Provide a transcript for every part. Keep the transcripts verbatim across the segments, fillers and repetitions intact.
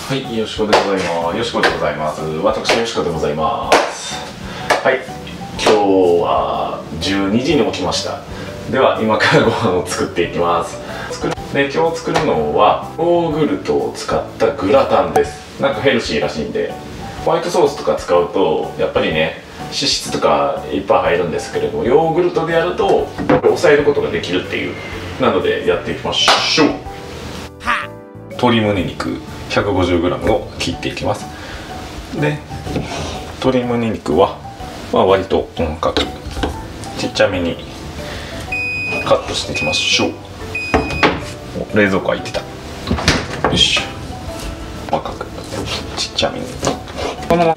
はい、よしこでございます。よしこでございます。私よしこでございます。はい、今日はじゅうにじに起きました。では今からご飯を作っていきます。作るで今日作るのはヨーグルトを使ったグラタンです。なんかヘルシーらしいんで、ホワイトソースとか使うとやっぱりね脂質とかいっぱい入るんですけれども、ヨーグルトでやると抑えることができるっていう。なのでやっていきましょう。鶏胸肉 ひゃくごじゅうグラム を切っていきます。で鶏胸肉は、まあ、割と細かくちっちゃめにカットしていきましょう。冷蔵庫開いてた。よし、細かくちっちゃめにこのまま。はい、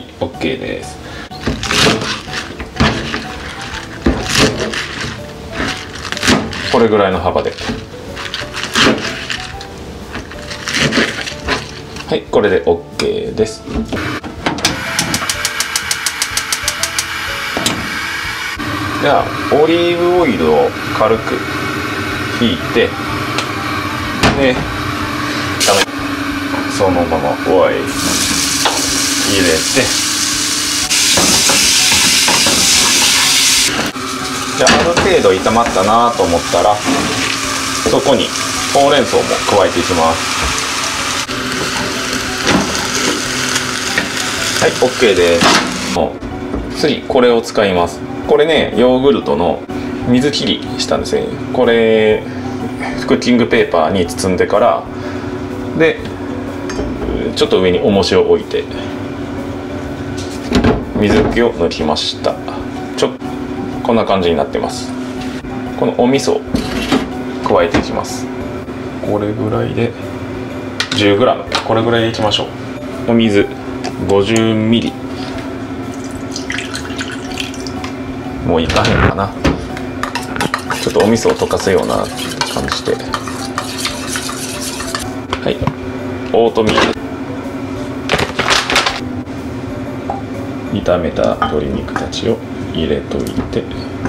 OK です。これぐらいの幅で、はい、これで OK です。じゃあオリーブオイルを軽くひいて、でそのままオイル入れて、じゃあある程度炒まったなと思ったら、そこにほうれん草も加えていきます。はい、 OK です。次これを使います。これね、ヨーグルトの水切りしたんですね。これクッキングペーパーに包んでから、でちょっと上に重しを置いて水気を抜きました。ちょこんな感じになってます。このお味噌を加えていきます。これぐらいで じゅうグラム、 これぐらいでいきましょう。お水 ごじゅうミリ、もういかへんかな。ちょっとお味噌を溶かすような感じで、はい、オートミール、炒めた鶏肉たちを入れといて、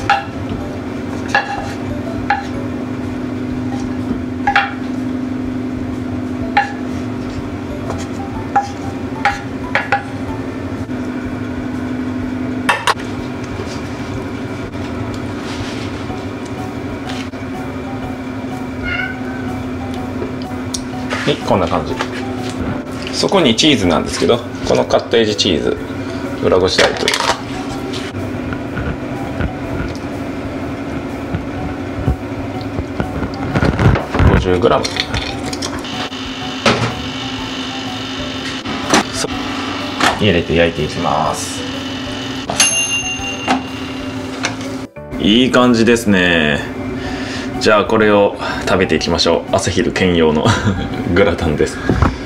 はい、こんな感じ。そこにチーズなんですけど、このカットエッジチーズ裏ごしタイプ ごじゅうグラム 入れて焼いていきます。いい感じですね。じゃあこれを食べていきましょう。朝昼兼用のグラタンです。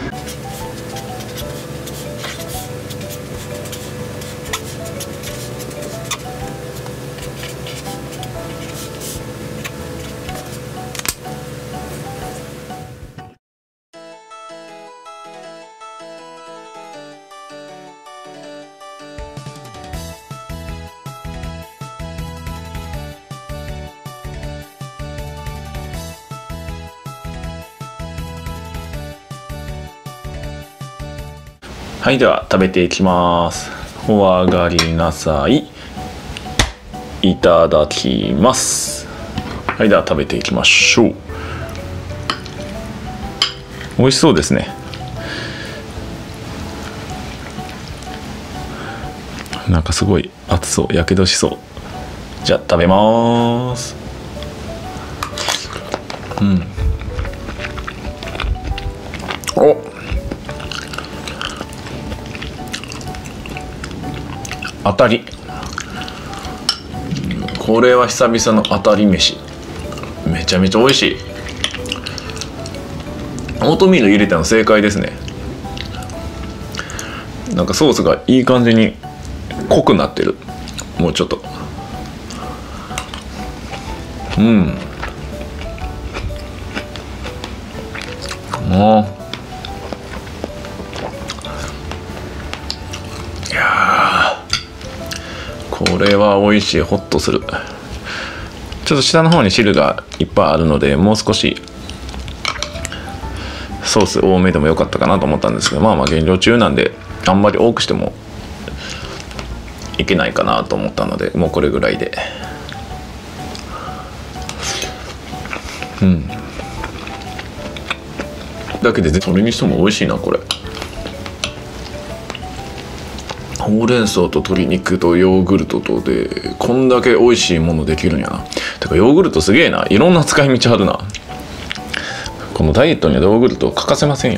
はい、では食べていきます。お上がりなさい。いただきます。はい、では食べていきましょう。美味しそうですね。なんかすごい熱そう、やけどしそう。じゃあ食べます。うん。お、当たり。これは久々の当たり飯。めちゃめちゃ美味しい。オートミール入れたの正解ですね。なんかソースがいい感じに濃くなってる。もうちょっと、うん、もうこれは美味しい。ホッとする。ちょっと下の方に汁がいっぱいあるので、もう少しソース多めでもよかったかなと思ったんですけど、まあまあ減量中なんであんまり多くしてもいけないかなと思ったので、もうこれぐらいで。うんだけでそれにしても美味しいなこれ。ほうれん草と鶏肉とヨーグルトとでこんだけ美味しいものできるんやな。てかヨーグルトすげえな、いろんな使い道あるな。このダイエットにはヨーグルト欠かせませんよ。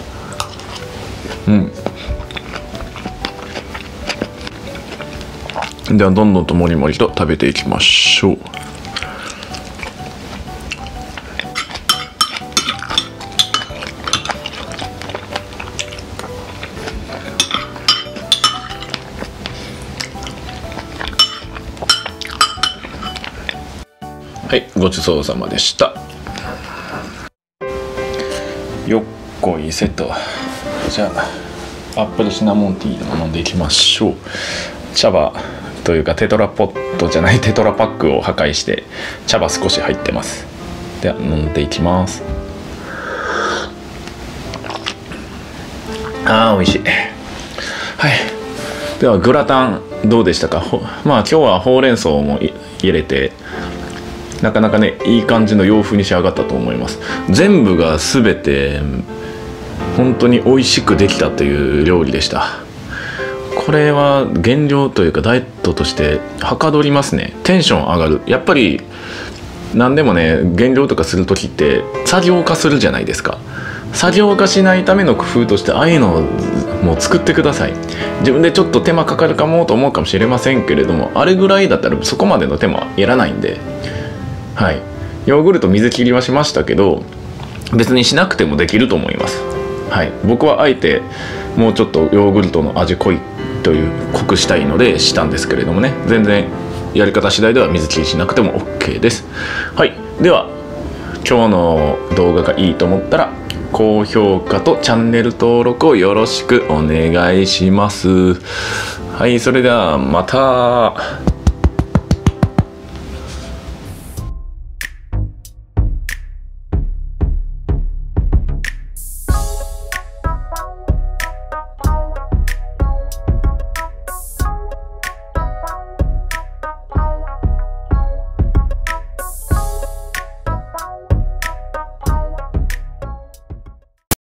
うんではどんどんともりもりと食べていきましょう。はい、ごちそうさまでした。よっこいせと。じゃあアップルシナモンティーでも飲んでいきましょう。茶葉というかテトラポットじゃないテトラパックを破壊して茶葉少し入ってます。では飲んでいきます。あー美味しい。はい、ではグラタンどうでしたか。ほまあ今日はほうれん草も入れてなかなかねいい感じの洋風に仕上がったと思います。全部が全て本当に美味しくできたという料理でした。これは減量というかダイエットとしてはかどりますね。テンション上がる。やっぱり何でもね減量とかする時って作業化するじゃないですか。作業化しないための工夫としてああいうのをもう作ってください。自分でちょっと手間かかるかもと思うかもしれませんけれども、あれぐらいだったらそこまでの手間いらないんで、はい、ヨーグルト水切りはしましたけど別にしなくてもできると思います。はい、僕はあえてもうちょっとヨーグルトの味濃いという濃くしたいのでしたんですけれどもね、全然やり方次第では水切りしなくても OK です。はい、では今日の動画がいいと思ったら高評価とチャンネル登録をよろしくお願いします。はい、それではまた。